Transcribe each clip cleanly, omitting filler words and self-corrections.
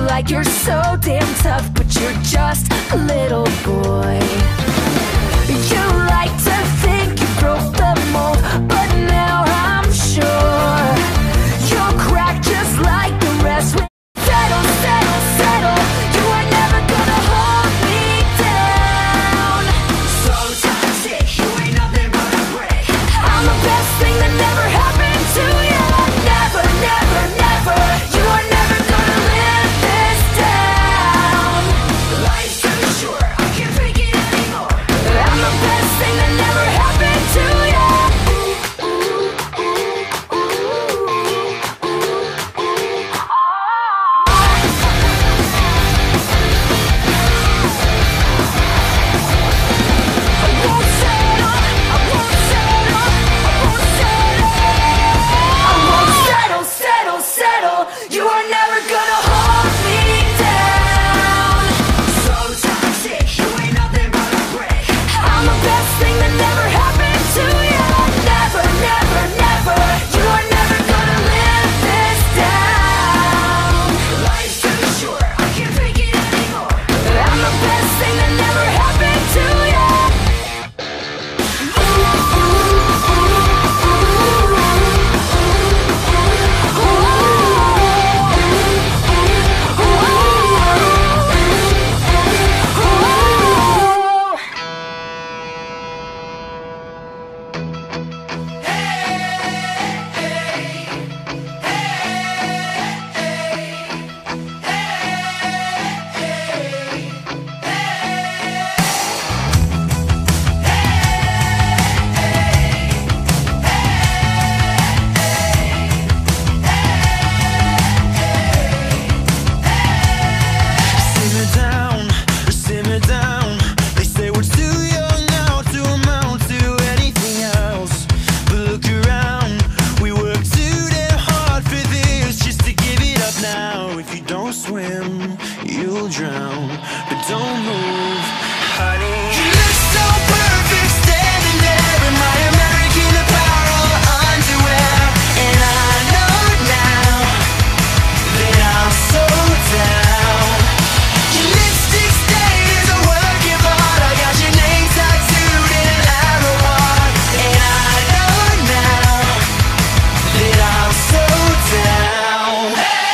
like you're so damn tough, but you're just a little boy. You like to think you broke the mold, but now I'm sure you'll crack just like the rest. Settle, settle, settle. You are never gonna hold me down. So toxic, you ain't nothing but a brick. I'm the best thing that never happened to you. Never, never, never. You are never gonna live this down. Life's too short, I can't take it anymore. I'm the best thing that never happened to you. You are never gonna hold me down. So toxic, you ain't nothing but a brick. I'm the best thing that never happened to you. Never, never, never. You are never gonna live this down. Life's too short, I can't take it anymore. I'm the best thing that never happened to you. Simmer down. They say we're too young now to amount to anything else. But look around, we work too damn hard for this just to give it up now. If you don't swim, you'll drown. But don't move, honey. You look so perfect standing there in my American Apparel underwear. And I know now that I'm so down. Your lipstick stain is a work of art. I got your name tattooed in an arrow heart. And I know now that I'm so down.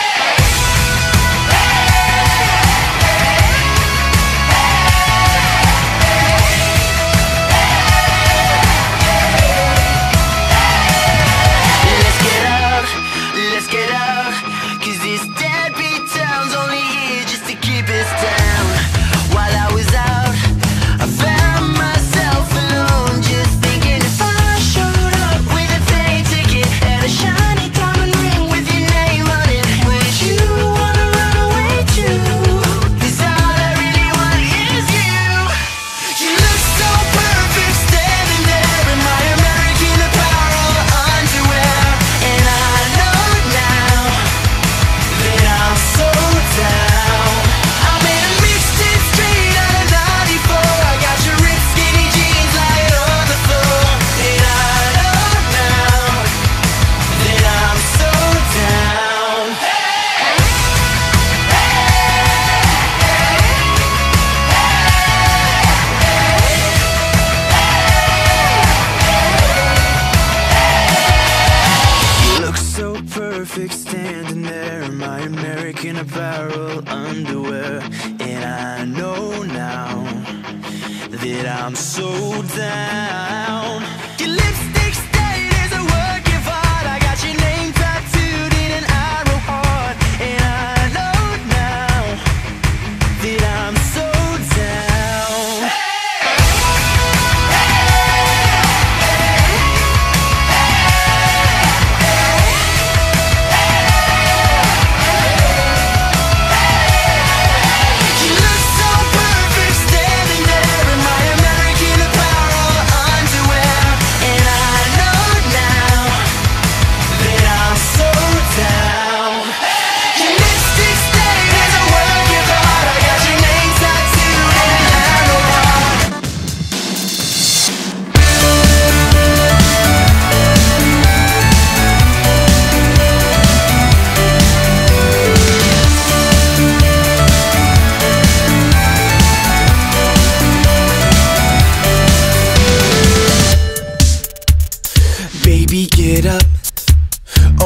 Let's get out, 'cause this deadbeat town's only here just to keep us down. While I was out, I found myself alone, just thinking if I showed up with a plane ticket and a shiny diamond ring with your name on it, would you wanna run away too? 'Cause all I really want is you. You look so perfect standing there in my American Apparel underwear. And I know now that I'm so down. I'm in a mixtape straight out of '94. I got your ripped skinny jeans lying on the floor. And I know now that I'm so down. You look so perfect standing there in my American Apparel underwear. And I know now that I'm so down. Your lipstick stain is a work of art. I got your name tattooed in an arrow heart. And I know now that I'm so down. You look so perfect standing there in my American Apparel underwear.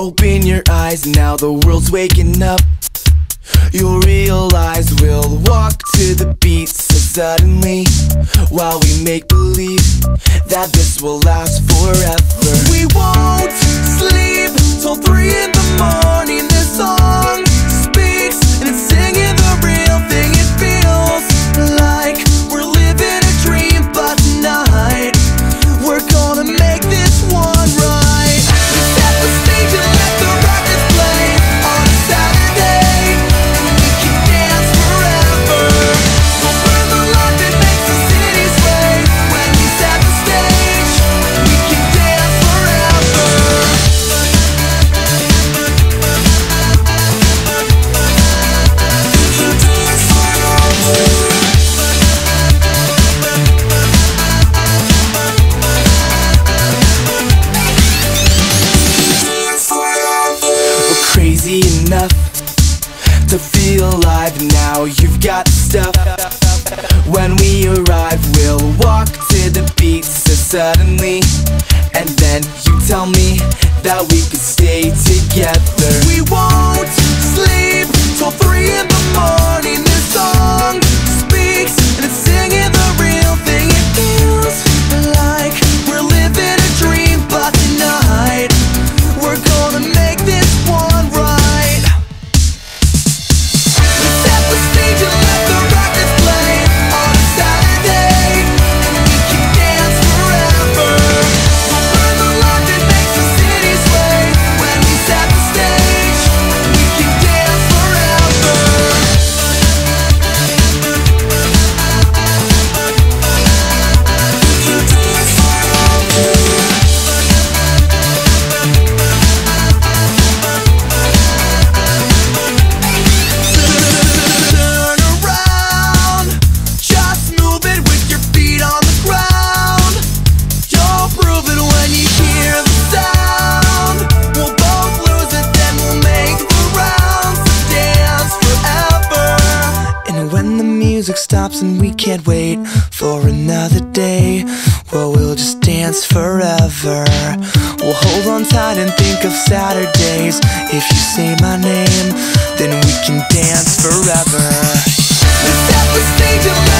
Open your eyes, now the world's waking up. You'll realize we'll walk to the beat so suddenly, while we make believe that this will last forever. We won't sleep till 3 in the morning. This song speaks and it's singing the real thing. It feels like we're living a dream, but tonight we're gonna make this one right. Set the stage and let the records play on a Saturday, and we can dance forever. We'll burn the light that makes the city sway. When we set the stage, we can dance forever. We're crazy enough to feel alive. Now you've got the stuff. When we arrive, we'll walk to the beat so suddenly, and then you tell me that we could stay together. We won't sleep till 3 in the morning. This song speaks and it's singing the real thing. It feels like we're living a dream, but tonight we're gonna make this one right. Set the stage and let the records play on a Saturday, and we can dance forever. We'll burn the light that makes the city sway. When we set the stage, we can dance forever. Turn around, just move it with your feet on the ground. You'll prove it when you hear the sound. We'll both lose it, then we'll make the rounds. Dance forever. And when the music stops and we can't wait for another day, well, we'll just dance forever. We'll hold on tight and think of Saturdays. If you say my name, then we can dance forever. Set the stage and